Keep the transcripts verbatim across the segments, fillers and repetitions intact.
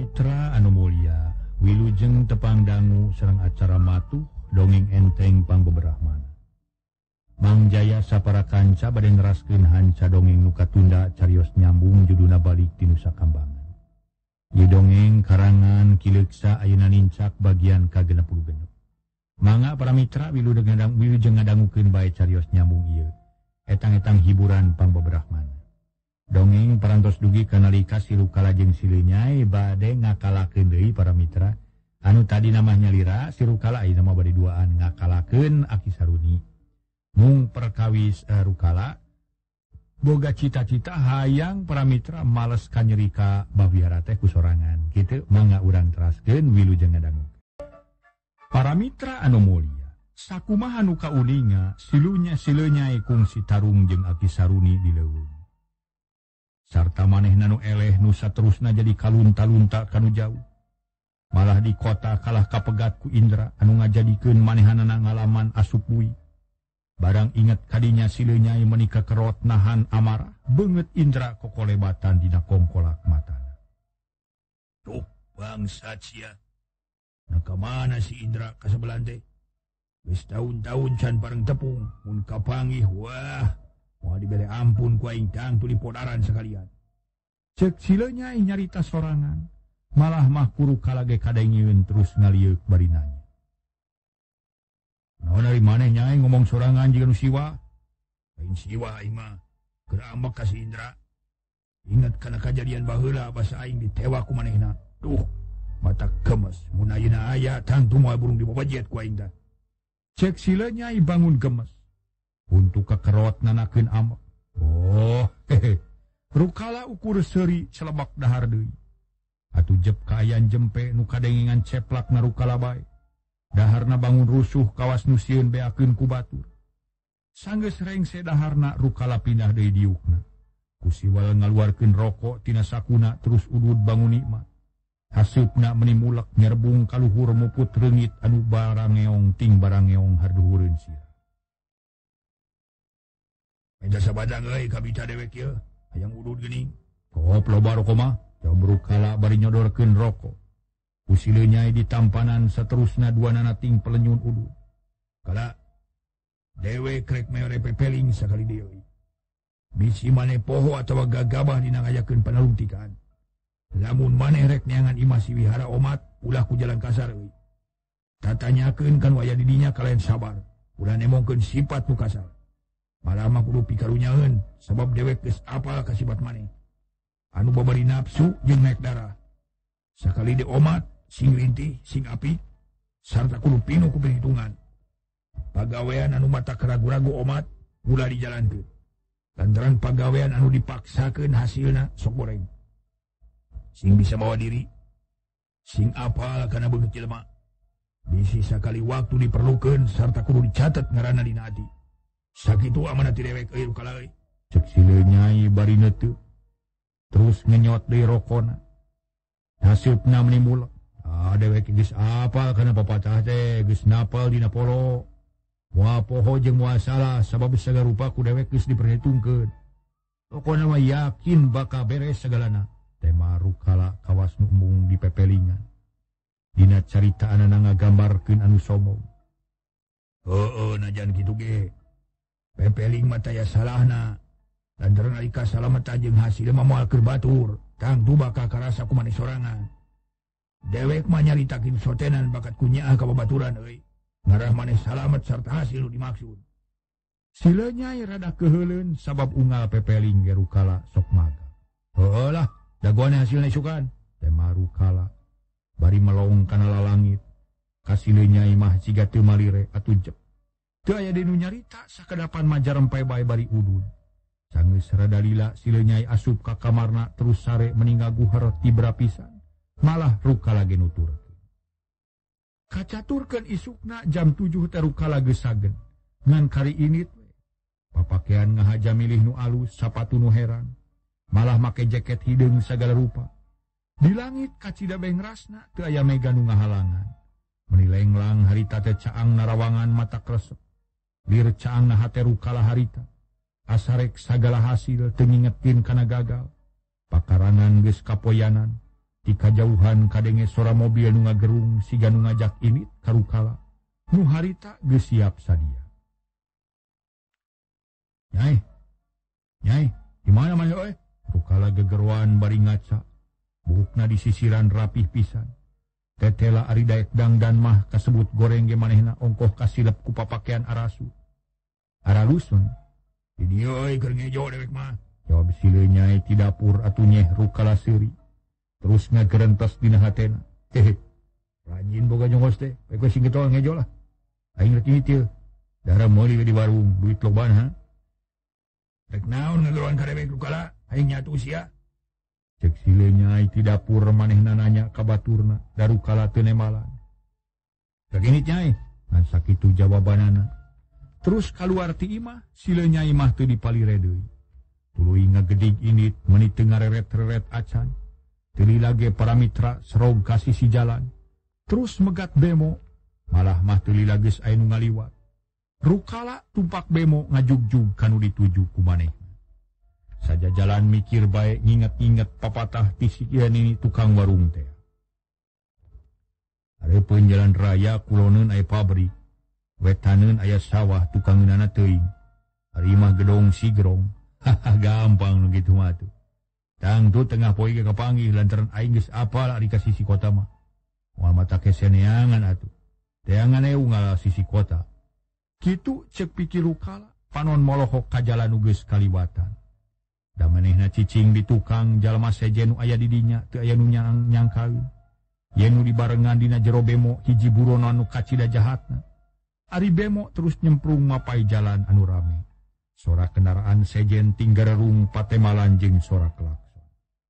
Mitra anu mulia, wilujeng tepang dangu sareng acara matuh dongeng enteng pangbeberahmana. Mang Jaya sapara kanca bade neraskeun hanca dongeng nu katunda carios nyambung judulna balik ti Nusa Kambangan. Ieu dongeng karangan Kileuksa ayeuna nincak bagian kagenep puluh genep. Mangga para mitra wilujeng ngadang wilujeng ngadangukeun bae carios nyambung ieu. Etang-etang hiburan pangbeberahmana. Dongeng parantos dugi kanalika Sirukala jeung Silenyai bade ngakalakeun deui para mitra. Anu tadi namanya Lira, Sirukala ayeuna mah bade duaan ngakalakeun Aki Saruni. Mung perkawis uh, Rukala boga cita-cita hayang para mitra males kanyerika babiara teh ku sorangan. Kitu mangga urang teraskeun wilujeng ngadangu. Para mitra anu mulia, sakumaha nu kauninga silunya Silenyai kung si Tarung jeung Aki Saruni di leuweung. Sarta manehna nu eleh nu saterusna jadi kalunta-lunta kanu jauh. Malah di kota kalah kapegat ku Indra anu ngajadikeun manehanana ngalaman asup bui. Barang inget kadinya Silenyai menikah kerot nahan amarah, beungeut Indra kokolebatan dina kongkolak matana. Tuh bangsa cia, na kamana si Indra kasebelan teh? Geus tahun-tahun can bareng tepung, mun kapanggih wah, moal dibere ampun ku aing tang tuli podaran sekalian. Cek Silenyai nyarita sorangan, malah mah Rukala ge kadengieun terus ngalieuk bari nanya. Naon dari maneh Nyai ngomong sorangan jiga nu siwa? Lain siwa aing mah, keur ambek ka si Indra. Ingat kana kajadian baheula basa aing ditewa ku manehna. Duh, mata gemes, mun ayeuna aya tang tu moal burung dibobajet ku aing teh. Cek Silenyai bangun gemes. Untuk kekerot nanakeun ambek. Oh, hehe. Rukala ukur seuri celebak dahar deui. Atuh jep ka ayan jempe nu kadengengan ceplak na Rukala bae. Daharna bangun rusuh kawas nu sieun beakeun ku batur. Sanggeus rengse daharna Rukala pindah deui diukna. Ku siwal ngaluarkeun rokok tina sakuna terus udud bangun nikmat. Haseupna meuni mulek nyerbung ka luhur muput reungit anu barangeong ting barangeong harduhureun sira. Eta sabadang euy kabita dewek ieu, hayang udud geuning. Kop loba rokok mah, jawab Rukala bari nyodorkeun rokok. Ku Silenyai di tampanan saterusna duanana ting pelenyun udud. Kala dewe krek mere pepeling sakali deui. Bisi maneh poho atawa gagabah dina ngayakeun panalungtikan. Lamun maneh rek neangan imah si wihara omat, ulah ku jalan kasar euy. Tatanyakeun kan waya di dinya kalayan sabar. Ulah nemongkeun sifat nu kasar. Malah mah kudu pikarunyaeun sabab dewek geus apal ka sifat maneh. Anu babari nafsu jeung naek darah. Sakali de omat, sing rintih, sing apik, sarta kudu pinu ku perhitungan. Pagawean anu mata keragu-ragu omat, ulah dijalankeun. Lantaran pagawean anu dipaksakeun hasilna sok goreng. Sing bisa bawa diri, sing apal kana beungeut jelema. Bisi sakali waktu diperlukeun sarta kudu dicatet ngaranna dina ati. Sakitu amanah ti dewek euy Rukala euy. Cek Silenyai bari neuteu. Terus ngenyot deui rokona. Haseupna meuni mulek. Ah dewek geus apal kana papatah teh geus napal dina polo. Moal poho jeung moal salah sabab sagarupa ku dewek geus diperhitungkeun. Pokona mah yakin bakal beres sagalana. Tema Rukala kawas nu embung di pepelingan. Dina caritaanana ngagambarkeun anu sombong. Heueuh najan kitu ge. Pepeling mah taya salahna. Lantaran alika salamet jeung hasil mah moal keur batur. Tang tu bakal karasa ku maneh sorangan. Dewek mah nyaritakeun sotenan bakat kunyaah ka babaturan euy. Ngarah maneh salamet sarta hasil nu dimaksud. Silenyai rada keheuleun sabab unggal pepeling ge Rukala sok maga. Heueuh lah, dagoana hasilna isukan. Tema Rukala bari melong kana lalangit. Ka Silenyai mah siga teu malire atuh jep. Teu aya di nu nyarita sakadapan majarempe bae bari udud. Sanggeus rada lila Silenyai asup ka kamarna terus sare meninggal guher tibra pisan. Malah Rukala ge nuturkeun. Kacaturkeun isukna jam tujuh teh Rukala geus sagen. Ngan kari init we. Papakean ngahaja milih nu alus, sapatu nu heran. Malah make jaket hideung sagala rupa. Di langit kacida bengrasna teu aya mega nu ngahalangan. Meuni lenglang harita teh caang narawangan mata kresep. Lir caang na hate Rukala harita. Asarek sagala hasil teu ngingetkeun kana gagal. Pakarangan geus kapoyanan. Ti kajauhan kadenge sora mobil nu ngagerung siga nu ngajak init ka Rukala. Nu harita geus siap sadia. Nyai, Nyai, di mana maneh oe? Rukala gegeruan bari ngaca. Buukna di sisiran rapih pisan. Tetela ari daek dangdan mah kasebut goreng ge manehna ongkoh kasilep ku papakean arasu. Aralusun. Di dieu euy keur ngejo dewek mah. Jawab sileu Nyai ti dapur atuh nyeh Rukala seuri. Terus ngagerentos dina hatena. Hehe. Rajin boga nyongos teh. Bae sing kitu ngejo lah. Aing rek ieu. Dara meuli di warung duit loban ha. Rek naon ngageruan ka dewek Rukala? Aing nyatu sia. Cek sileu Nyai ti dapur manehna nanya ka baturna, da Rukala teu nemalan. Kaginit Nyai, ngan sakitu jawabanana. Terus kaluar ti imah, sileu Nyai mah teu dipalire deui. Tuluy ngagedig init meuni teu ngareret-reret acan. Teu lage para mitra serog ka sisi jalan. Terus megat bemo, malah mah teu geus aya nu ngaliwat. Rukala tumpak bemo ngajugjug kanu dituju ku manehna. Saja jalan mikir bae nginget-inget papatah tisikian ini tukang warung teh. Arepeun jalan raya kuloneun aya pabrik, wetaneun aya sawah tukangeunana teuing. Ari mah gedong sigrong. Haha gampang nu kitu mah tuh. Tang tu tengah poe ge kapanggih lantaran aing geus apal ari ka sisi kota mah. Moal mata keseneangan atuh. Teangan aya unggal sisi kota. Kitu cek pikir Rukala panon molohok ka jalan nu geus kaliwatan. Da manehna cicing di tukang jalma sejen nu aya di dinya teu aya nu nyang nyangkaeun. Yen nu dibarengan dina jero bemo hiji buronan nu kacida jahatna. Ari bemo terus nyemprung mapai jalan anu rame. Sora kendaraan sejen tinggarerung patemalan jeung sora klakson.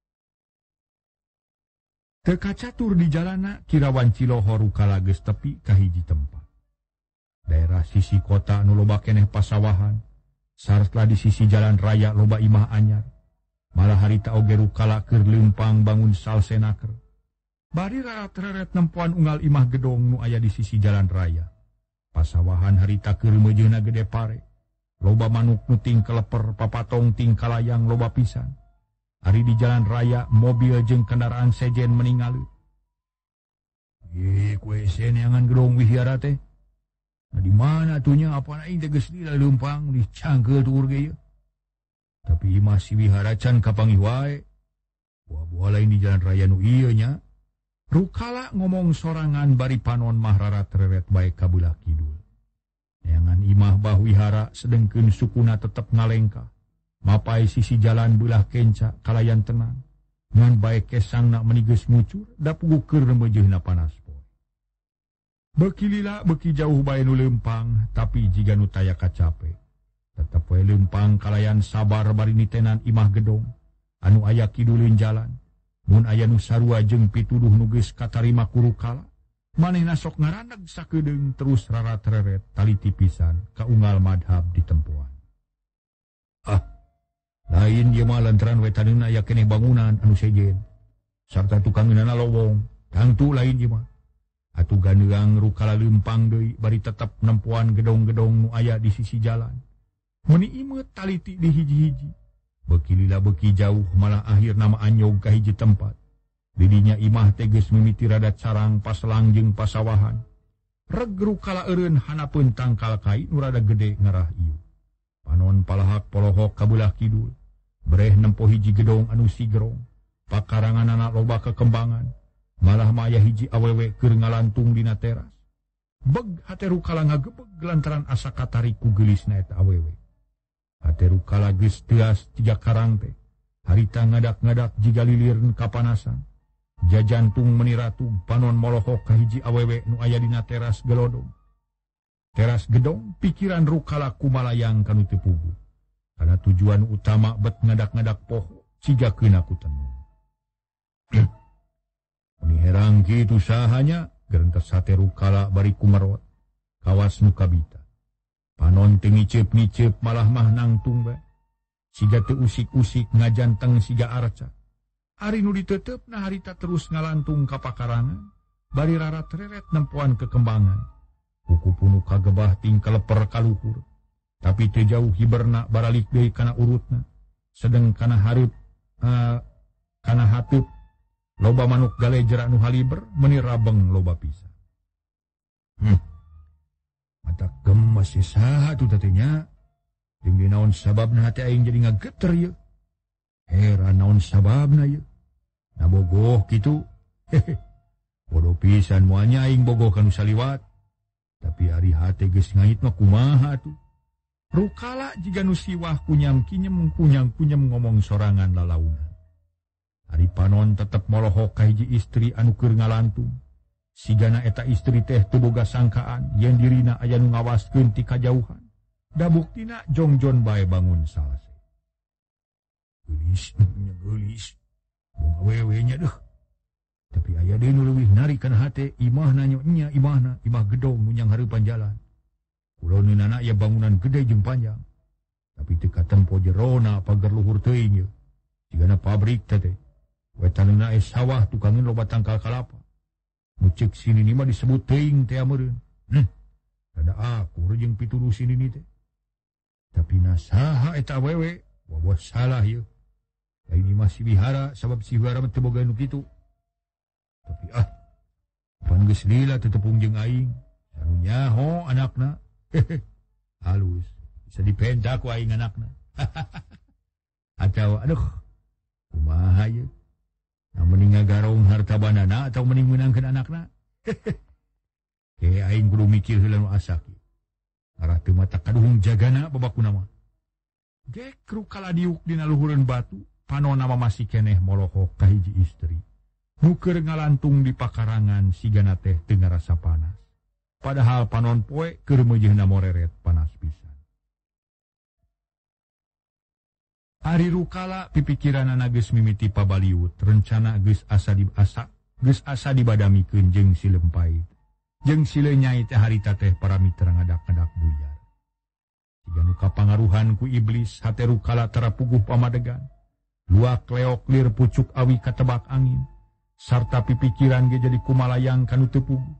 Teu kacatur di jalanna kirawan Ciloho Rukala geus tepi ka hiji tempat. Daerah sisi kota anu loba keneh pasawahan. Saratlah di sisi jalan raya loba imah anyar. Malah harita oge Rukala keur leumpang bangun salsenaker. Bari rarat-raret nempuan unggal imah gedong nu aya di sisi jalan raya. Pasawahan harita keur meujeuhna gede pare. Loba manuk nu ting keleper papatong ting kalayang loba pisan. Ari di jalan raya mobil jeung kendaraan sejen meningaleun. Ih, kue seneangan gedong wihara teh. Nah di mana tuhnya apa aing teh geus lila leumpang dicangkeul tuur ge. Tapi imah si wihara can kapanggih wae. Buah-buah lain di jalan raya nu ieu nya. Rukala ngomong sorangan bari panon mah rarat-reret bae ka beulah kidul. Neangan imah bah wihara sedengkeun sukuna tetep ngalengka. Mapai sisi jalan beulah kenca kalayan tenang. Ngan bae kesangna meuni geus ngucur da puguh keur meujeuhna panas. Beki lila beki jauh bae nu leumpang, tapi jiga nu taya kacape. Tetep wae leumpang kalayan sabar bari nitenan imah gedong, anu aya kiduleun jalan. Mun aya nu sarua jeung pituduh nu geus katarima ku Rukala, manehna sok ngaraneg sakedeung terus rarat-reret taliti pisan ka unggal madhab ditempuan. Ah, lain ieu mah lantaran wetaneuna aya keneh bangunan anu sejen, sarta tukangeunana lowong, tangtu lain ieu mah. Atuh gandeang Rukala leumpang deui bari tetep nempuan gedong-gedong nu aya di sisi jalan. Meuni imeut taliti di hiji-hiji. Beki lila beki jauh malah akhir nama anyog ka hiji tempat. Di dinya imah teh geus mimiti rada carang paselang jeung pasawahan. Reg Rukala eureun hanapeun tangkal kai nu rada gede ngarah ieu. Panon palahak polohok ka beulah kidul. Breh nempo hiji gedong anu sigrong. Pakaranganana loba kekembangan. Malah maya hiji awewe keur ngalantung dina teras. Beg hate Rukala ngagebeg lantaran asa katari ku geulisna eta awewe. Hate Rukala geus teas tiga karang teh. Harita ngadak-ngadak jiga lilireun kapanasan. Jajantung meuni ratu panon molohok ka hiji awewe nu aya dina teras gelodong. Teras gedong pikiran Rukala kumalayang kanu teu puguh. Kana tujuan utama bet ngadak-ngadak poho cigakeun aku tenung. Meni herang kitu sahanya gerentes hate Rukala bari kumerot kawas nu kabita. Panon teu ngiceup-ngiceup malah mah nangtung bae. Siga teu usik-usik ngajanteng siga arca. Ari nu diteutepna harita terus ngalantung ka pakarangan bari rarat-reret nempuan kekembangan. Kuku punu kagebah ting kaleper kaluhur. Tapi teu jauh hiberna baralik deui kana urutna. Sedeng kana hareup uh, kana hatup loba manuk galejer anu haliber meuni rabeng loba pisan. Hmm. Mata gemes si saha tu teh nya. Jeung dinaon sababna hati aing jadi ngageter ieu. Heran naon sababna ieu. Nabogoh kitu. Hehe. Bodoh pisan moalnya aing bogoh kanu saliwat. Tapi ari hate geus ngait mah kumaha tuh. Rukala jiga nu siwah kunyam-kinyem kunyang-kunyem ngomong sorangan lalaunan. Ari panon tetep molohok ka hiji istri anu keur ngalantung. Sigana eta istri teh teu boga sangkaan yen dirina aya nu ngawaskeun ti kajauhan. Da buktina jongjon bae bangun salase. Geulis nya geulis. Boga wewe nya deuh. Tapi aya deui nu leuwih narikeun hate imahna nya imahna imah gedong nu nyang hareupan jalan. Kuloneunana aya bangunan gede jeung panjang. Tapi teu katempo jerona pagar luhur teuing ieu. Sigana pabrik teh teh. Wetanana aya sawah tukangeun loba tangkal kalapa. Nu ceuk sini mah disebut teuing teh ameureun. Hmm. Rada akur jeung pituduh sini ni teh. Tapi nasaha eta awewe? Wah salah ieu. Ini masih wihara sabab si wihara teu boga nu kitu. Tapi ah, pan geus lila teu tepung jeung aing. Anu nyaho anakna. Hehe. Halus. Bisa dipenta ku aing anakna. Atau aduh. Kumaha ieu? Na mending ngagarong harta bandana atau mending meunangkeun anakna? Hehe. Aing kudu mikir heula nu asak. Arah teu mata kaduhung jagana babakuna mah. Gek rukala diuk dina luhureun batu, panonna mah masih keneh molohok ka hiji istri. Nu keur ngalantung di pakarangan sigana teh teu ngarasa panas. Padahal panon poe keur meujeuhna moreret panas pisan. Ari rukala pipikiranana geus mimiti pabaliut, rencana geus asa di asa, geus asa dibadamikeun jeung si lempait. Jeung si lenyai teh harita teh para mitra ngadak-ngadak buyar. Siga nu kapangaruhan ku iblis hate rukala tarapuguh pamadegan. Luak leok lir pucuk awi katebak angin. Sarta pipikiran ge jadi kumalayang kanu teu puguh.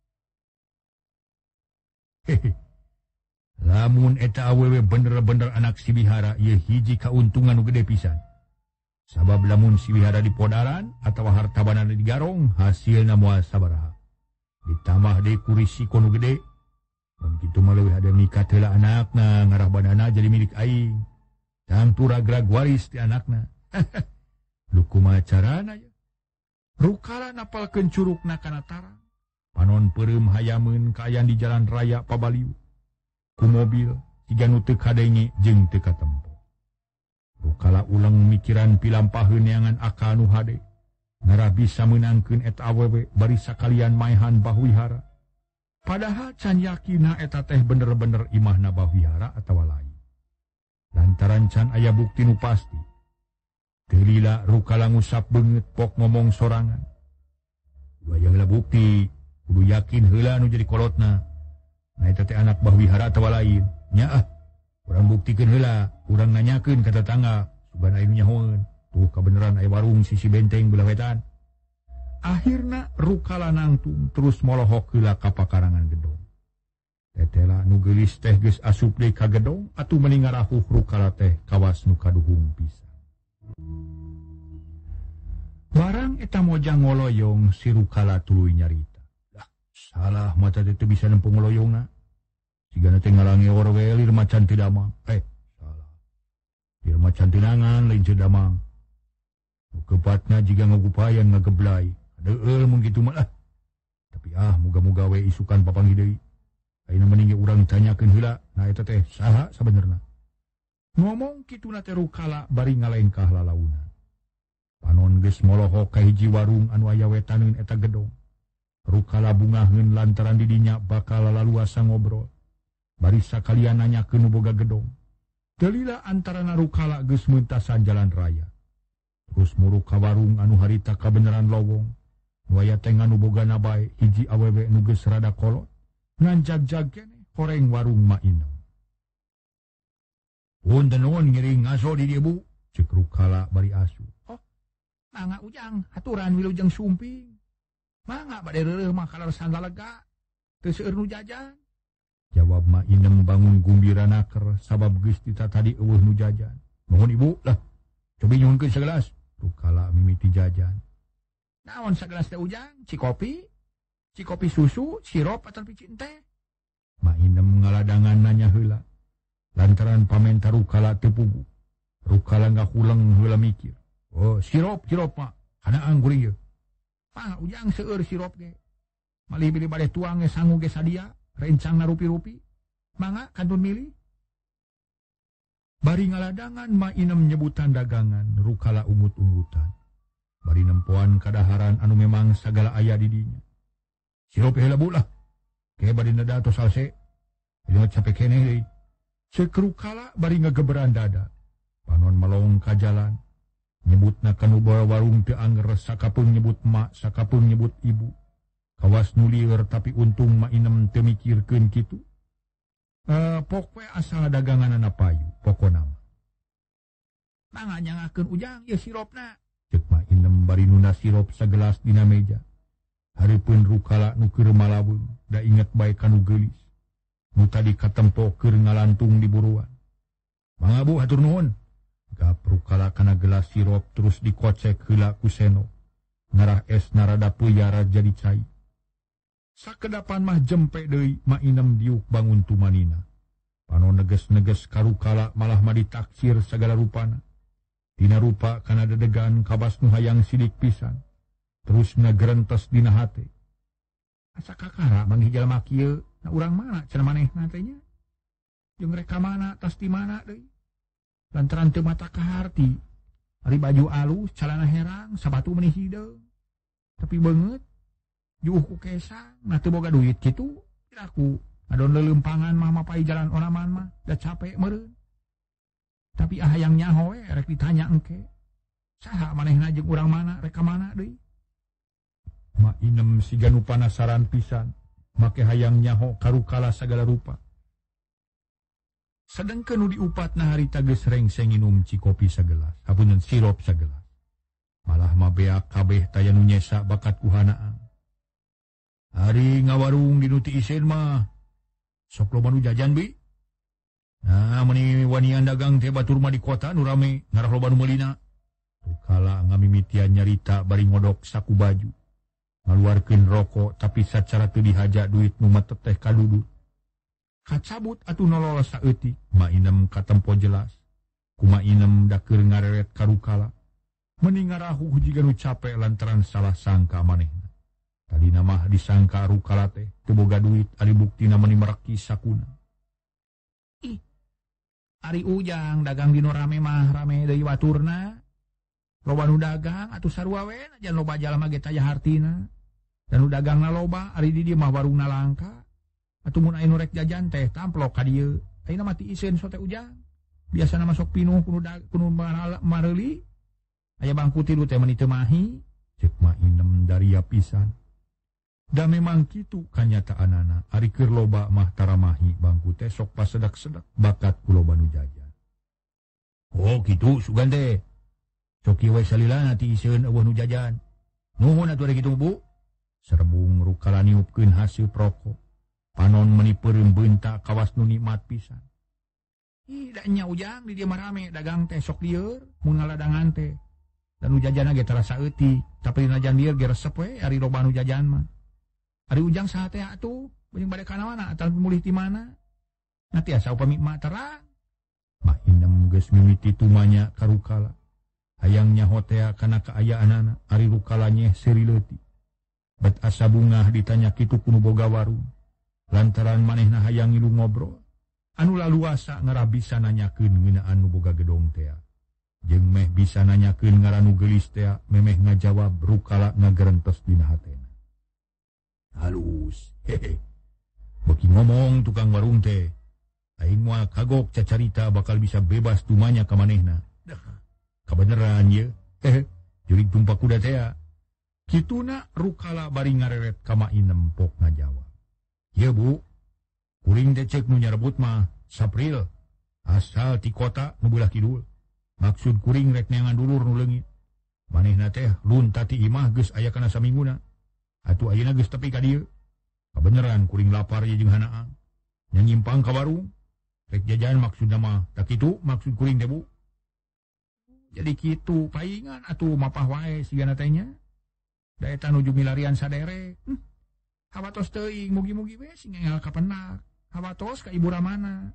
Hehe. Lamun eta awewe bener-bener anak si wihara ieu hiji kauntungan nu gede pisan. Sabab lamun si wihara di podaran atawa harta bandana digarong hasilna moal sabaraha. Ditambah deui ku risiko nu gede. Mun kitu mah leuwih ada nikat heula anakna ngarah bandana jadi milik aing. Tang turagrag waris ti anakna. Lu kumaha carana ya? Rukala napalkeun curugna kana tarang. Panon peureum hayameun kaayaan di jalan raya Pabaliu. Ku mobil, siga nu teu kadenge jeung teu katempo. Rukala ulang mikiran pilampaheun neangan akal nu hade. Ngarah bisa meunangkeun eta awewe bari sakalian maehan bahwihara. Padahal can yakina eta teh bener-bener imahna bahwihara atawa lain. Lantaran can aya bukti nu pasti. Teu lila rukala ngusap beungeut pok ngomong sorangan. Wayang bukti. Kudu yakin heula anu jadi kolotna. Nah eta teh anak bahwihara atawa lain. Nya ah, urang buktikeun heula, urang nanyakeun ka tetangga, sugan aya nu nyahoeun. Tuh kabeneran aya warung sisi benteng belah wetan. Akhirna rukala nangtung terus molohok heula ka pakarangan gedong. Tetela nu geulis teh geus asup deui ka gedong atuh mending ngarahuh rukala teh kawas nu kaduhung pisan. Barang eta mojang ngoloyong si rukala tuluy nyarita. Salah mata teh teu bisa nempung loyongna. Sigana teh ngalangi orwe lir macan teu damang. Eh, salah. Lir macan teu nangan lain teu damang. Kepatna jiga ngagupayan ngageblay. Deul mun kitu mah. Tapi ah muga-muga we isukan papangih deui. Ayeuna mending urang tanyakeun heula, nah eta teh saha sabenerna. Ngomong kituna teh rukala bari ngalengkah lalaunan. Panon geus molohok ka hiji warung anu aya wetaneun eta gedong. Rukala bungaheun lantaran didinya bakal laluasa ngobrol. Bari sakalian nanyakeun nu boga gedong. Teu lila antarana rukala geus meuntasan jalan raya. Terus muruk ka warung anu harita kabeneran lowong. Nu aya teh anu bogana bae hiji awewe nu geus rada kolot. Ngan jag-jag keneh horeng warung mainem. Punten nuhun ngiring ngaso di dieu Bu, ceuk rukala bari asu. Oh, mangga ujang haturan wilujeng sumping. Mangga bade reureuh mah kalarsan lalega. Teu seueur nu jajan. Jawab mak inem bangun gumbiranaker sabab geus tita tadi eueuh nu jajan. Nuhun Ibu lah. Cobi nyuhunkeun sagelas. Rukala mimiti jajan. Naon sagelas teh Ujang? Cikopi? Cikopi susu, sirup atau picin teh? Mak Inem ngaladangan nanya heula. Lantaran pamenta Rukala teu pugu. Rukala ngakuleng heula mikir. Oh, sirup, sirup mak. Kanaan kuring ieu. Mah Ujang seueur sirup ge. Malih pilih bade tuang ge sangu ge sadia, rencangna rupi-rupi. Mangga kantun milih. Bari ngaladangan Mak Inem nyebutan dagangan, Rukala ungut-ungutan. Bari nempoan kadaharan anu memang sagala aya di dinya. Sirup heula bulah. Ke bari nada tos salse. Ieu capek keneh deui. Ceuk Rukala bari ngageberan dada. Panon malong ka jalan. Nyebutna kanu bawa warung teu anger, sakapeung nyebut mak, sakapeung nyebut ibu. Kawas nulieur tapi untung Mak Inem teu mikirkeun kitu. Uh, pokoknya asal dagangan anak payu, pokoknya. Mangga nyangakeun Ujang, ya siropna. Cek Mak Inem bari nuna sirop sagelas dina meja. Hareupeun Rukala nu keur malaweung, da inget bae kanu geulis. Nu tadi katempo keur ngalantung di buruan. Mangga Bu, hatur nuhun. Gap Rukala kana gelas sirop terus dikocek heula ku Seno. Ngarah es narada puyara jadi cai. Sakedapan mah jempe deui Mak Inem diuk bangun tumanina. Pano neges-neges ka Rukala malah mah ditaksir sagala rupana. Dina rupa kana dedegan kabas nu hayang sidik pisan. Terus ngagerentes dina hate. Asa kakara manggih jalma kieu, na urang mana cenah manehna teh nya? Jeung reka mana tas di mana deui? Lantaran teu mata kaharti. Ari baju alus, calana herang, sabatu meuni hideung. Tapi beungeut juuh ku kesang, nah teu boga duit kitu, aku adon leuleumpangan mah mapai jalan oraman mah, da capek meureun. Tapi ah hayang nyaho we rek ditanya engke. Saha manehna jeung urang mana, rek ka mana deui? Mak Inem siga nu panasaran pisan, make hayang nyaho ka Rukala sagala rupa. Sedengkeun nu diupatna harita geus rengseng nginum cikopi sagelas, hapunten sirop sagelas. Malah mah beak kabeh taya nu nyesa bakat kuhanaan. Hari ngawarung di nuti isen mah. Sok loba nu jajan bi. Nah, meni wanian dagang teh batur mah di kota nu rame ngarah loba nu meulina. Rukala ngamimitian nyarita bari ngodok saku baju. Ngaluarkeun rokok tapi sacara teu dihaja duit nu mateteh kadudut. Kacabut atuh nolol saeutik, Mak Inem katempo jelas. Ku Mak Inem da keur ngareret ka Rukala. Meni ngarahu jiga nu capek lantaran salah sangka manehna. Tadi nama disangka Rukala teh teu boga duit ari buktina meuni mereki sakuna. Ih. Ari Ujang dagang dino rame mah rame deui waturna. Loba nu dagang atuh sarua we najan loba jalma ge taya hartina. Dan nu dagangna loba ari di dieu mah warungna langka. Atuh mun aya nu rek jajan teh tamplok ka dieu. Ayeuna mah ti iseun sote Ujang. Biasana masuk pinuh kudu kudu mareuli. Aya bangku tilu teh meuni teu mahi. Cek Mak Inem dari pisan. Da memang kitu kanyataanana, ari keur loba mah taramahi bangku teh sok pasedak-sedak bakat ku loba nu jajan. Oh kitu sugan teh. Coki we salilana ti iseun eueuh nu jajan. Nuhun atuh ari kitu Bu. Serbung Rukala niupkeun hasil rokok. Panon meuni peureum beunta kawas nu nikmat pisan. Ih da nya Ujang di dieu mah rame dagang teh sok lieur mun ngaladangan teh. Dan nu jajanna ge terasa eutik, tapi najan lieur ge resep we ari loba nu jajan mah. Ari Ujang saha teh atuh, beung bade kana mana atal mulih ti mana? Nanti asa upami mak terang. Mak Inem geus mimiti tumanya ka Rukala. Hayang nyaho teh kana kaayaanana, ari Rukala nyeh seuri leutik. Bet asa bungah ditanya kitu kudu boga warung. Lantaran manehna hayang ngilu ngobrol. Anu laluasa ngarah bisa nanyakeun ngeunaan nu boga gedong teh. Jeung meh bisa nanyakeun ngaran nu geulis teh, memeh ngajawab Rukala ngagerentes dina hatena. Halus, hehe. Beki ngomong tukang warung teh. Aing moal kagok cacarita bakal bisa bebas tumanya ka manehna. Dah, kabeneran ye. Hehe, jurig tumpak kuda teh. Kituna Rukala bari ngareret ka Mak Inem pok ngajawab. Ye Bu, kuring teh ceuk nu nyarebut mah Sapril. Asal ti kota nu beulah kidul. Maksud kuring rek neangan dulur nu leungit. Manehna teh lunta ti imah geus aya kana samingguna. Atuh ayeuna geus tepi ka dieu. Kabeneran kuring lapar ye jeung hanaang. Nya nyimpang ka warung. Rek jajan maksudna mah tak kitu maksud kuring teh Bu. Jadi kitu paingan atuh mapah wae sigana teh nya. Daya nuju milarian sadere. Hmm. Hawatos teuing mugi-mugi we sing enggal kapenak. Hawatos ka Ibu Ramana.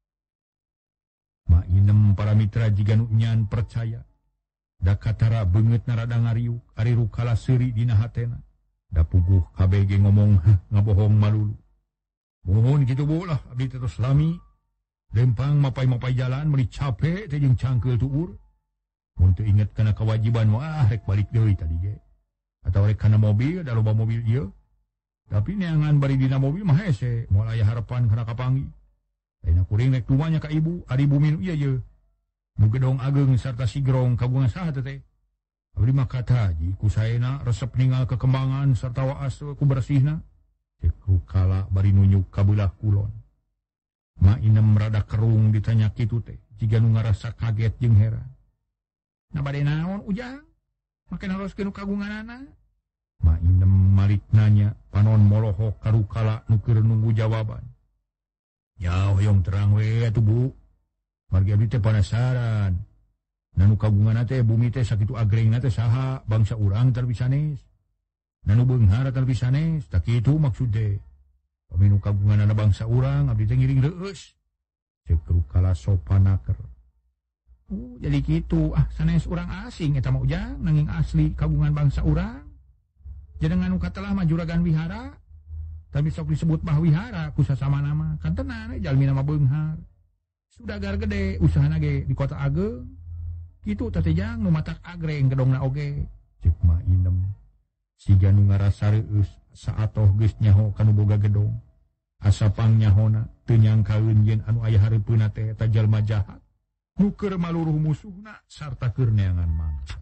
Mainem para mitra jiga nu nyan percaya. Da katara beungeut narada ngariuk ari rukala seuri dina hatena. Da puguh kabege ngomong ngabohong malulu. Mohon kitu Bu lah abdi terus lami. Lempang mapai-mapai jalan meuli capek teh jeung cangkeul tuur. Mun teu inget kana kewajiban wah rek balik deui tadi ge. Atau rek kana mobil da loba mobil ieu. Tapi neangan bari dina mobil mah hese moal aya harapan kana kapanggi. Ayeuna kuring rek tumanya ka ibu ari bumi nu ieu ye. Nu gedong ageng sarta sigrong kagungan saha teh teh. Abdi mah kata haji ku saena resep ninggal kekembangan sarta waas ku bersihna. Cek rukala bari nunjuk ka beulah kulon. Mainem rada kerung ditanya kitu teh, jiga nu ngarasa kaget jeung heran. Na bade naon ujang? Make naroskeun kagunganana. Mainem malik nanya, panon molohok ka rukala nu keur nunggu jawaban. Ya hoyong terang we atuh Bu. Margi abdi teh penasaran. Nanu kagunganna teh bumi teh sakitu agrengna teh saha bangsa urang terlebih sanes. Nanu beunghar terlebih sanes, tak kitu maksud teh. Paminu kagunganna bangsa urang abdi teh ngiring reueus. Ceuk rukala sopanaker. Oh, jadi kitu ah sanes urang asing eta mah ujang nanging asli kagungan bangsa urang. Jenengan nu katelah mah juragan wihara. Tapi sok disebut bah wihara ku sasama nama. Kan tenan jalmi nama beunghar. Sudagar gede usahana ge di kota ageung. Kitu teh jang nu matak agreng gedongna oge. Ceuk Mainem. Siga nu ngarasa reueus saatoh geus nyaho kanu boga gedong. Asa pangnyaona teu nyangkaeun yen anu aya hareupeuna teh eta jalma jahat. Nu keur maluruh musuhna sarta keur neangan mangsa.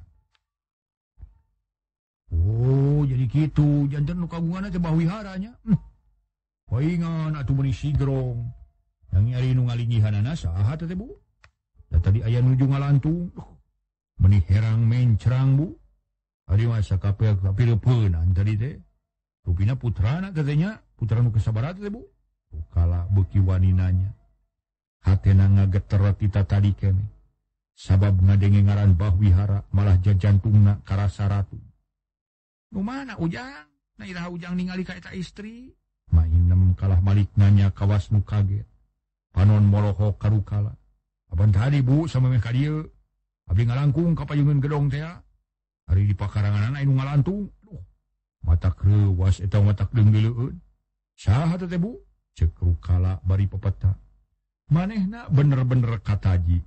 Oh, jadi kitu janten nu kagunganna teh bah wiharanya. Hm. Paingan atuh meuni sigrong. Yang ari nu ngalingihanana saha teh Bu? Da tadi aya nuju ngalantung. Meuni herang mencrang Bu. Ari mah sakapel kapireupeunana tadi teh. Rupina putrana katanya, putra nu kasabarat teh Bu. Rukala beuki wani nanya. Hatena ngageter kita tadi kene. Sabab ngadenge ngaran bah wihara malah jajantungna karasa ratu. Nu mana ujang? Na iraha ujang ningali ka eta istri? Mainem kalah malik nanya kawas nu kaget. Panon molohok ka rukala. Apan tadi Bu samemeh ka dieu. Abdi ngalangkung ka payungeun gedong teh. Ari di pakarangan anu ngalantung. Aduh. Matak reuwas eta matak deunggeuleun. Saha teh Bu? Ceuk rukala bari pepeta. Manehna bener-bener kataji.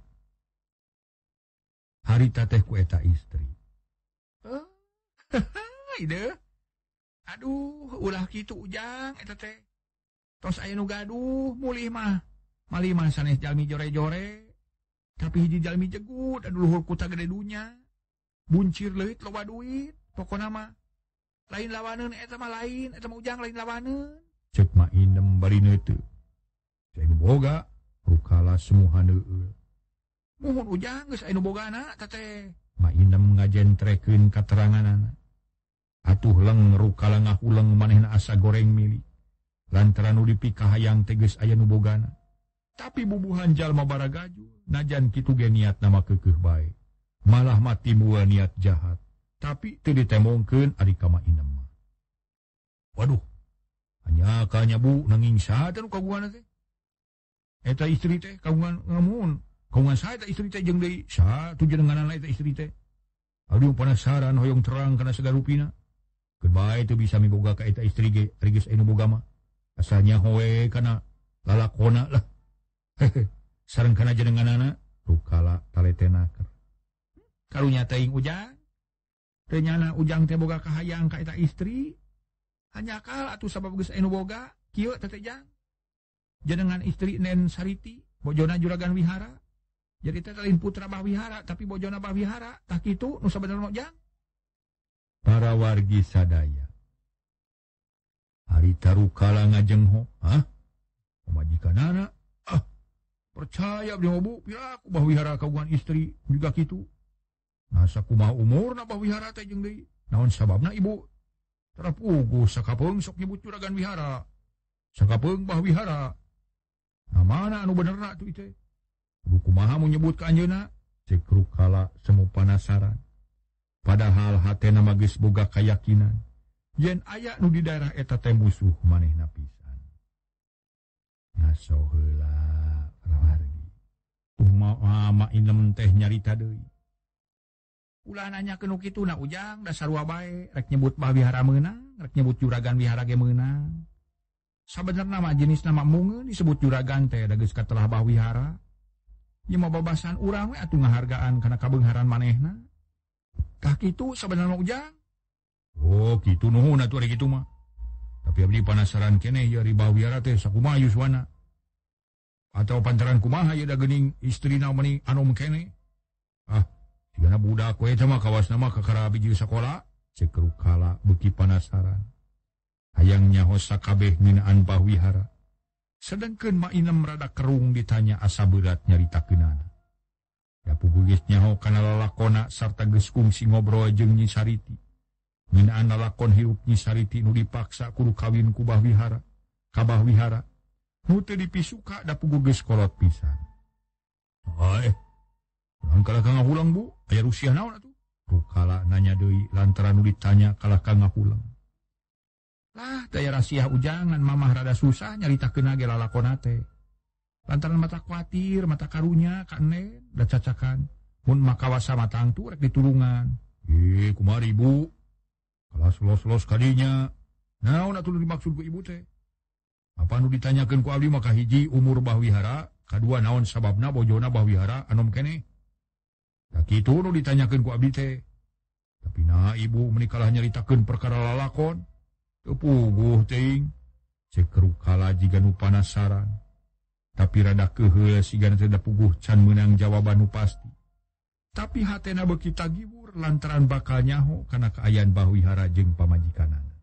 Harita teh ku eta istri. Oh. Ide. Aduh, ulah kitu ujang eta teh. Tos aya nu gaduh mulih mah. Malih mah sanes jalmi jore-jore. Tapi hiji jalmi jegut anu luhur kuta gede dunya. Buncir leuit loba duit. Pokona mah lain lawaneun eta mah lain, eta mah ujang lain lawaneun. Ceuk Mainem bari neuteu. Saya nu boga rukala semuhan heueuh. Muhun ujang geus aya nu bogana eta teh. Mainem ngajentrekeun kateranganana. Atuh leng rukala ngahuleng manehna asa goreng mili. Lantaran nu dipikah hayang teges aya nu bogana. Tapi bubuhan jalma baragaju, najan kitu ge niatna mah keukeuh bae. Malah mati mua niat jahat. Tapi teu ditemongkeun ari ka Mainem mah. Waduh. Hanya kanya Bu nanging saha teh nu kagunganna teh? Eta istri teh kagungan ngamun. Kagungan saha eta istri teh jeung deui? Saha tu jenenganna eta istri teh? Abdi penasaran hoyong terang kana sagarupina. Kebae teu bisa miboga ka eta istri ge, ari geus anu boga mah. Asalnya hoe kana lalakona lah. Hehe. Sareng kana jenenganana rukala taletenaker. Karunya teuing ujang. Teu nyana ujang teh boga kahayang ka eta istri. Hanya kal atuh sabab geus anu boga, kieu teh teh jang. Jenengan istri Nen Sariti, bojona juragan wihara. Jadi teh lain putra bah wihara, tapi bojona bah wihara. Tah kitu nu sabenerna jang. Para wargi sadaya. Harita rukala ngajengho, hah? Pamajikanana, ah, percaya abdi mah Bu, piraku bah wihara kagungan istri juga kitu. Nasa kumaha umurna bah wihara teh jeung deui. Naon sababna Ibu? Terapugu sakapeung sok nyebut juragan wihara. Sakapeung bah wihara. Nah mana anu benerna atuh ieu teh? Kudu kumaha mun nyebut ka anjeunna? Cek rukala semu panasaran. Padahal hatena magis boga kayakinan yen aya nu di daerah eta teh musuh manehna pisan. Ngaso heula Rawargi. Kumaha ma inem teh nyarita deui. Ulah nanyakeun nu kituna Ujang, dasar wae rek nyebut bah wihara meunang, rek nyebut juragan wihara ge meunang. Sabenerna mah jenis nama mungeun disebut juragan teh da geus katelah bah wihara. Ieu mah babasan urang we atuh ngahargaan kana kabeungharan manehna. Tah kitu sabenerna Ujang. Oh, kitu nuhun atuh ari kitu mah. Tapi abdi panasaran keneh ieu ari bah wihara teh sakumaha yuswana. Atau pantaran kumaha ieu da geuning istrina meuni anom keneh. Ah, sigana budak we teh mah kawasna mah kakara biji sakola, cek Rukala beuki panasaran. Hayang nyaho sakabeh ngeunaan bah wihara. Sedengkeun Ma Inem rada kerung ditanya asa berat nyaritakeunana. Da puguh geus nyaho kana lalakonna sarta geus kungsi ngobrol jeung Nyi Sariti. Ngeunaan lalakon hirup Nyi Sariti nu dipaksa kudu kawin ku bah wihara, ka bah wihara. Nu teu dipisuka da puguh geus kolot pisan. Hae. Urang kalah ka ngahulang Bu, aya rusiah naon atuh? Rukala nanya deui lantaran nu ditanya kalah ka ngahulang. Lah, daya rasiah Ujang ngan mamah rada susah nyaritakeun ge lalakonna teh. Lantaran mata kuatir, mata karunya ka Enen da cacakan. Mun makawasa matang tu rek ditulungan. Eh, kumari Bu. Kalas los-los kadinya. Naon atuh dimaksud ku ibu teh? Apa nu ditanyakeun ku abdi mah kahiji umur bah wihara, kadua naon sababna bojona bah wihara anom keneh. Da kitu nu ditanyakeun ku abdi teh. Tapi nah ibu menikalah nyaritakeun perkara lalakon. Teu puguh teuing. Cek Rukala jiga nu panasaran. Tapi rada keheul sigana teu da puguh can meunang jawaban nu pasti. Tapi hatena beuki tagibur lantaran bakal nyaho kana kaayaan bah wihara jeung pamajikanana.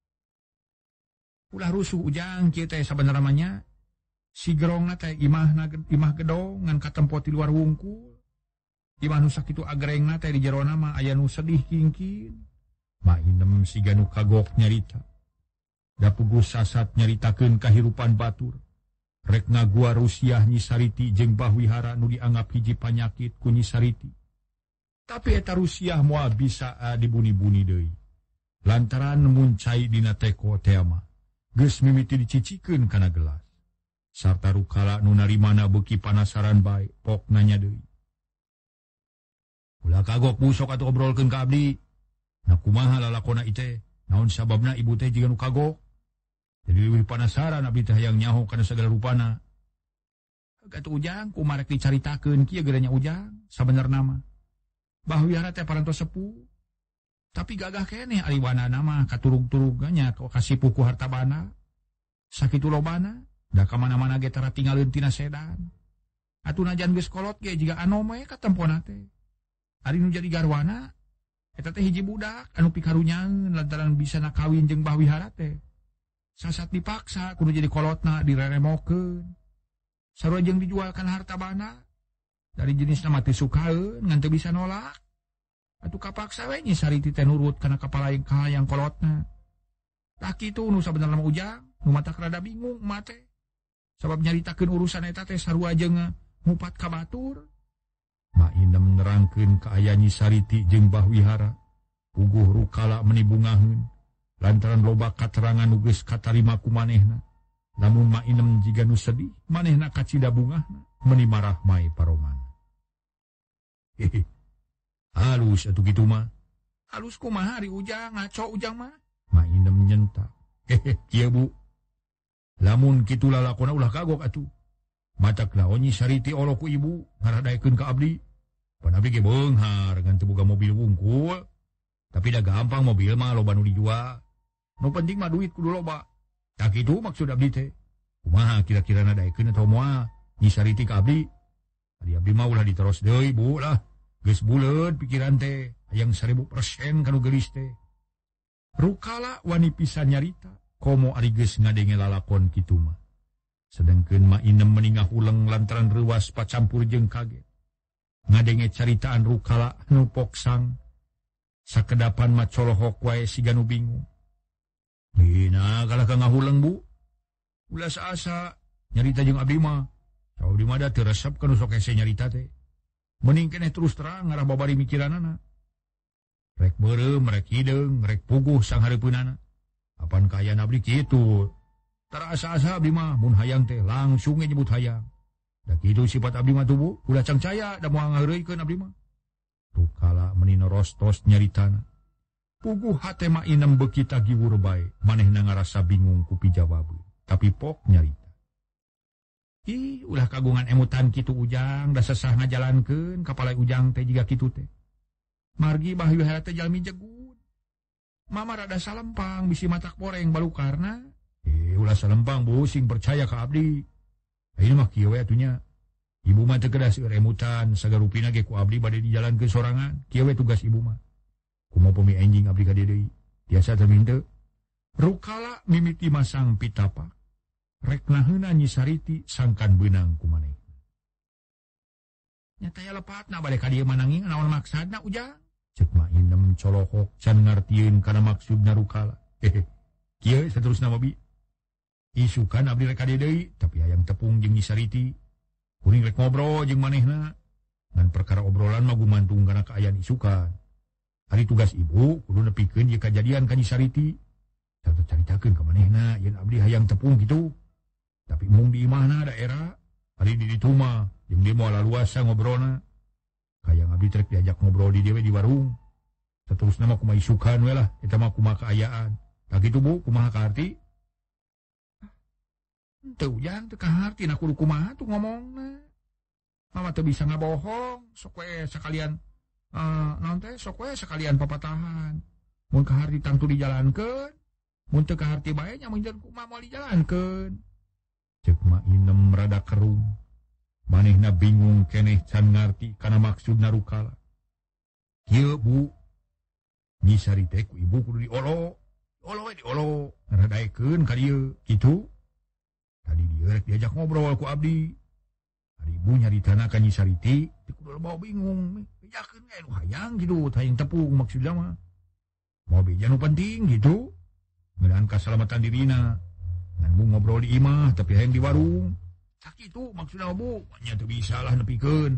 Ulah rusuh Ujang kieu teh sabenerna nya. Si gerongna teh imahna imah gedong ngan katempo ti luar wungkul. Imah nu sakitu agrengna teh di jerona mah aya nu sedih kingkin. Ma Inem siga nu kagok nyarita. Da puguh sasat nyaritakeun kahirupan batur. Rek ngagua rusiah Nyi Sariti jeung bah wihara nu dianggap hiji panyakit ku Nyi Sariti. Tapi eta rusiah moal bisa uh, dibuni-buni deui. Lantaran muncai dina teko teh mah geus mimiti dicicikeun kana gelas. Sarta Rukala nu narimana beuki panasaran bae, pok nanya deui. Ulah kagok Bu sok atuh obrolkeun ka abdi. Nah kumaha lalakonna ieu teh? Naon sababna ibu teh jiga nu kagok? Jadi leuwih panasaran abdi teh hayang nyaho kana sagala rupana. Atuh Ujang kumaha rek dicaritakeun kieu geuranya Ujang, sabenerna mah. Bah wihara teh parantos sepuh. Tapi gagah keneh ari wanana mah katurug-turugnya kasipuh ku harta bana. Sakitu lobana, da ka mana-mana ge tara tinggalkeun tina sedan. Atuh najan geus kolot ge jiga anom we katempona teh. Ari nu jadi garwana eta teh hiji budak anu pikarunyangeun lantaran bisa nakawin jeung bah wihara teh. Sasat dipaksa kudu jadi kolotna direremokeun. Sarua jeung dijualkan harta bana. Dari jenis nama teh sukaeun ngan teu bisa nolak. Atuh kapaksa we Nyi Sariti teh nurut kana kapalaing kahayang kolotna. Tah kitu nu sabenerna mah Ujang, nu matak rada bingung mah teh. Sabab nyaritakeun urusan eta teh sarua jeung ngupat ka batur. Ma Inem nerangkeun kaayaan Nyi Sariti jeung bah wihara. Puguh Rukala menibungaheun lantaran loba katerangan nu geus katarima ku manehna. Lamun Ma Inem jiga nu sedih, manehna kacida bungahna meuni marah mae paromana. Hehe. Halus atuh kitu mah. Halus kumaha ari Ujang, ngaco Ujang mah. Ma Inem nyentak. Hehe, kieu Bu. Lamun kitu lalakonna ulah kagok atuh. Matak laon Nyi Sariti olo ku ibu ngaradaekeun ka abdi. Pan abdi ge beunghar ngan teu boga mobil wungkul. Tapi da gampang mobil mah loba nu dijual. Nu penting mah duit kudu loba. Tak kitu maksud abdi teh. Kumaha kira-kira nadaekeun atawa moal Nyi Sariti ka abdi? Ari abdi mah ulah diteros deui Bu lah. Geus buleud pikiran teh, hayang seribu persen kanu geulis teh. Rukala wani pisan nyarita, komo ari geus ngadenge lalakon kitu mah. Sedengkeun Ma Inem meningah uleng lantaran reuas pacampur jeung kaget. Ngadenge caritaan Rukala nu poksang. Sakedapan mah colohok wae siga nu bingung. Dina kalah ka ngahuleng Bu. Ulah saasa nyarita jeung abdi mah. Saur di mada teu resep kanu sok hese nyarita teh. Mending keneh terus terang ngarah babari mikiranana. Rek berem, rek hideng, rek puguh sang hareupeunana. Apan kaya abdi kitu. Terasa-asa abdi mah mun hayang teh langsung nyebut hayang. Da kitu sifat abdi mah tubuh, ulah cangcaya da moal ngaheureuikeun abdi mah. Rukala menina rostos nyaritana. Puguh hate mah inem beuki tagiwur bae, manehna ngarasa bingung ku pijawabeun. Tapi pok nyarita. Ih, ulah kagungan emutan kitu ujang, da sesah ngajalankeun kapala ujang teh jiga kitu teh. Margi baheula heula teh jalmi jegun. Mama rada salempang bisi matak poreng balukarna. Eh, ulah salempang bu, sing percaya ka abdi. Ayeuna mah kieu we atunya. Ibu mah teu kedah seueur emutan, sagarupina ge ku abdi bade dijalankeun sorangan. Kieu we tugas ibu mah. Kumaha pemi enjing abdi ka dieu deui. Tiasa teu minteu. Rukala mimiti masang pitapa. Rek naheuna Nyi Sariti sangkan beunang ku maneh. Nya taya lepatna bade ka dieu mananging naon maksudna ujang? Ceuk mah inem colohok can ngartieun kana maksudna Rukala. Hehe. Kieu saterusna mah bi. Isukan abdi rek ka dieu deui, tapi hayang tepung jeung Nyi Sariti. Kuring rek ngobrol jeung manehna. Ngan perkara obrolan mah gumantung kana kaayaan isukan. Hari tugas ibu kudu nepikeun ieu kajadian ka Nyi Sariti. Tara caritakeun ka manehna yen abdi hayang tepung kitu. Tapi mung di imahna daerah, hari di ditu mah jeung dieu moal laluasa ngobrolna. Hayang abdi trek diajak ngobrol di dieu di warung. Saterusna mah kumaha isukan we lah, eta mah kumaha kaayaan. Tah kitu Bu, kumaha kaharti? Teu ujang teu kaharti na kudu kumaha tuh ngomongna. Mama teu bisa ngabohong, sok we sakalian uh, naon teh sok we sakalian papatahan. Mun kaharti tangtu dijalankeun, mun teu kaharti bae nya mun kumaha moal dijalankeun. Ceuk mah inem rada kerung. Manehna bingung keneh can ngarti kana maksudna Rukala. Kieu Bu, Nyi Sariti ku ibu kudu diolo. Olo we diolo, ngaradaekeun ka dieu kitu. Tadi dieu rek diajak ngobrol ku abdi. Ari ibu nyaritana ka Nyi Sariti, teu kudu bawa bingung. Bejakeun we nu hayang kitu, hayang tepung maksudna mah. Moal beja nu penting gitu. Ngeunaan kasalamatan dirina. Ngan Bu ngobrol di imah, tapi hayang di warung. Sakitu maksudna Bu, nya teu bisa lah nepikeun.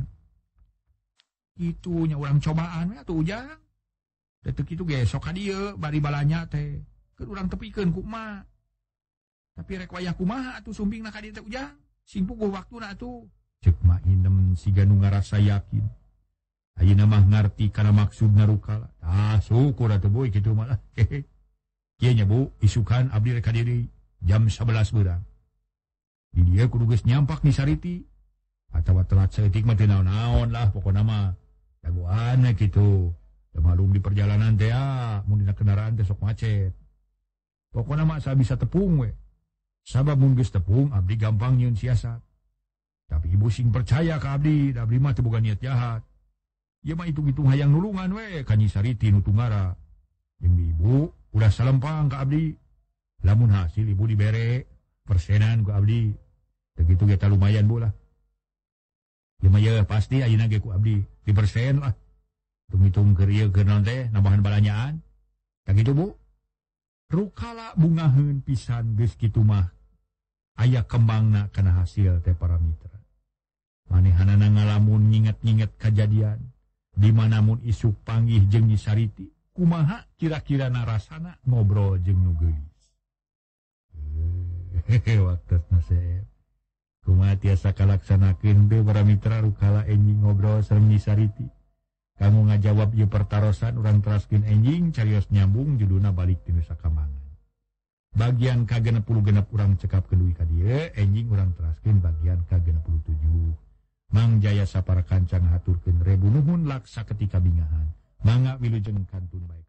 Kitu nya urang cobaan we atuh ujang. Da teu kitu ge sok ka dieu bari balanya teh. Keur urang tepikeun ku emak. Tapi rek wayah kumaha atuh sumbingna ka dieu teh ujang. Sing puguh waktuna atuh. Ceuk mah inem siga nu ngarasa yakin. Ayeuna mah ngarti kana maksudna Rukala. Ah, syukur atuh boy kitu mah lah. Kieu nya Bu, isukan abdi rek ka dieu deui. Jam sebelas beurang. Di dia kudu geus nyampak Nyi Sariti. Atawa telat saeutik mah teu naon-naon lah pokona mah. Dagoan we kitu. Da malum di perjalanan teh ah, mun dina kendaraan teh sok macet. Pokona mah sabisa tepung we. Sabab mun geus tepung abdi gampang nyieun siasat. Tapi ibu sing percaya ka abdi, da abdi mah teu boga niat jahat. Ieu mah hitung-hitung hayang nulungan we ka Nyi Sariti nu tunggara. Jeung ibu udah salempang ka abdi. Lamun hasil ibu dibere persenan ku abdi. Begitu kita lumayan Bu lah. Ya mah ya pasti ayeuna ge ku abdi di persen lah. Hitung-hitung keur ieu keur naon teh nambahan balanyaan. Tah kitu Bu. Rukala bungaheun pisan geus kitu mah. Aya kembangna kana hasil teh para mitra. Manehanana ngalamun nginget-nginget kajadian di mana mun isuk panggih jeung Nyi Sariti, kumaha kira-kira narasana ngobrol jeung nu geulis. Hehe, waktuna seep. Kumaha tiasa kalaksanakeun teh para mitra Rukala enjing ngobrol sareng Nyi Sariti. Kanggo ngajawab ieu pertarosan urang teraskeun enjing carios nyambung judulna balik ti Nusa Kambangan. Bagian ka genep puluh genep urang cekapkeun duwi ka dieu, enjing urang teraskeun bagian ka genep puluh tujuh. Mang Jaya sapara kancang haturkeun rebu nuhun laksa ketika bingahan. Mangga wilujeng kantun baik.